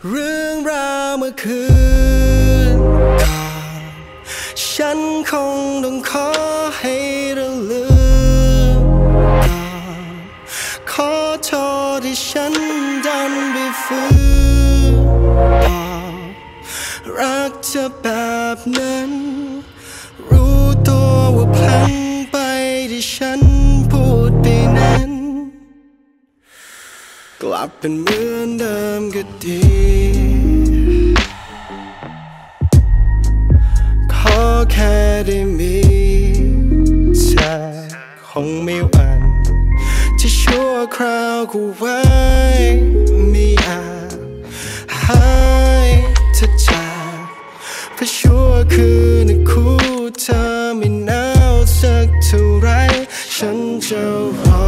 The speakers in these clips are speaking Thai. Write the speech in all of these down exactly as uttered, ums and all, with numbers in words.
เรื่องราวเมื่อคืนก่อนฉันคงต้องขอให้เราลืมก่อนขอโทษที่ฉันดันไปฝืนบอกรักเธอแบบนั้นรู้ตัวว่าพลั้งไปที่ฉันพูดไปนั้นกลับเป็นเหมือนเดิมก็ดีขอแค่ได้มีเธอคงไม่หวั่นจะชั่วคราวกูไว้ไม่อาจหายเธอจากเพราะชั่วคืนคู่เธอไม่หนาวสักเท่าไรฉันจะรอ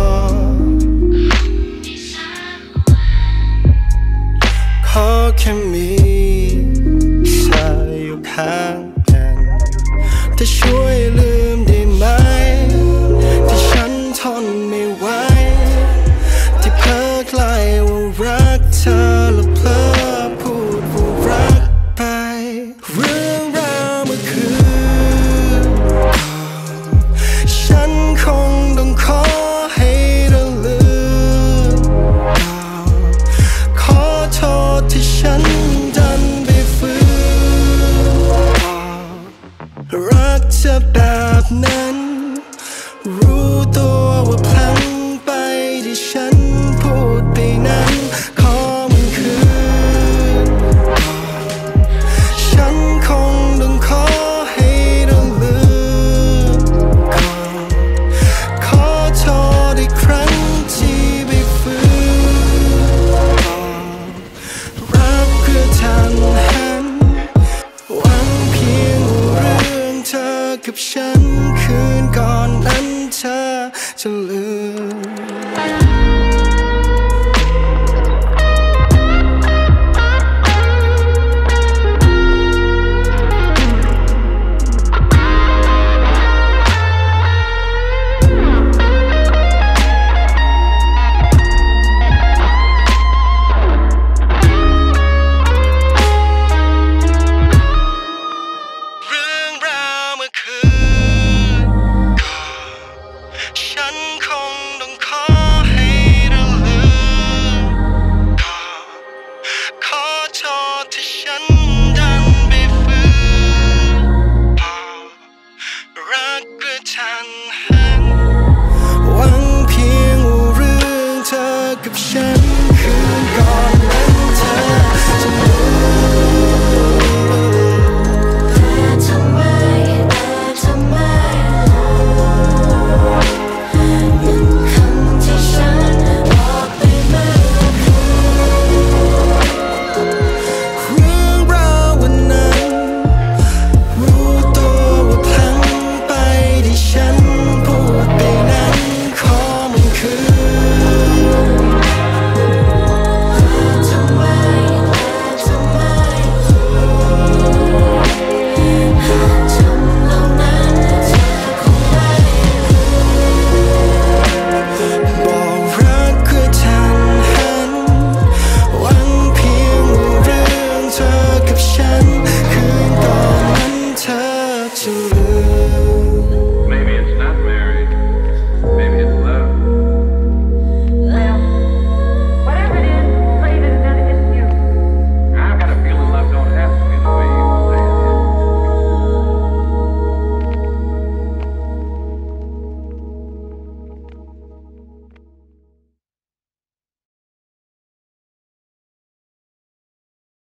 ขอแค่มีเธออยู่ข้างกันแต่ช่วยลืมได้ไหมที่ฉันทนไม่ไหวที่เพ้อใกล้ว่ารักเธอและเพลอพูดว่ารักไปเรื่องราวเมื่อคืนฉันคงต้องขอให้เราลืมขอโทษที่ฉันดันไปฝืนรักเธอแบบนั้นรู้ตัวว่าพลั้งไปที่ฉันพูดไปนั้นขอมันคืนฉันคงต้องขอให้เราลืมก่อนขอโทษอีกครั้งที่ไปฝืนรักเพื่อทันหันหวังเพียงว่าเรื่องเธอกับฉันคืนก่อนนั้นเธอจะลืมฉันคงต้องขอให้เราลืมก่อนขอโทษที่ฉันดันไปฝืนบอกรักกระทันหันหวังเพียงว่าเรื่องเธอกับฉัน